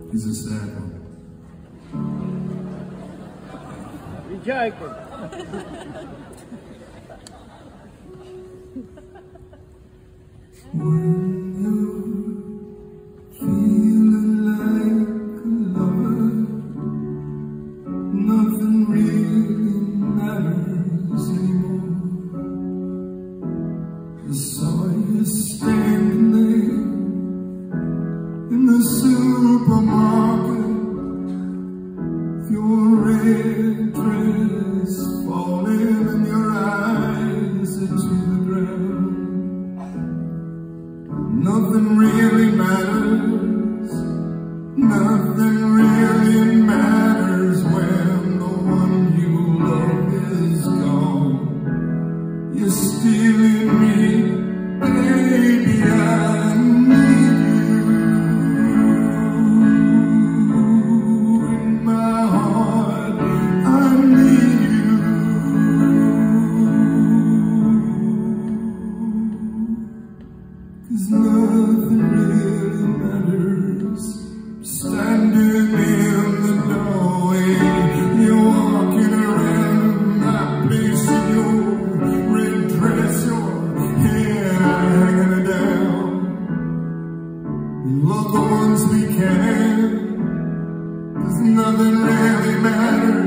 is a sad one. Jacob. When you're feeling like a lover, nothing really matters anymore. I saw you standing there in the supermarket, your red dress falling and your eyes to the ground. Nothing really matters, nothing really matters when the one you love is gone. You're stealing me, baby, I need you in my heart, I need you. 'Cause nothing really matters. Standing in the doorway, you're walking around my place in your red dress, your hair hanging down. We love the ones we can, 'cause nothing really matters.